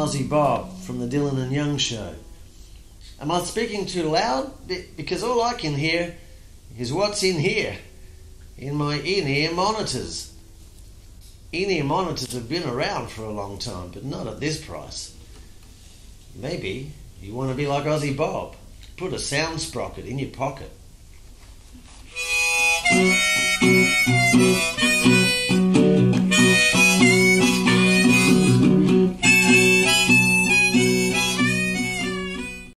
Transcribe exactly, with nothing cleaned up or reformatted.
Aussie Bob from the Dylan and Young Show. Am I speaking too loud? Because all I can hear is what's in here, in my in-ear monitors. In-ear monitors have been around for a long time, but not at this price. Maybe you want to be like Aussie Bob. Put a Sound Sprocket in your pocket.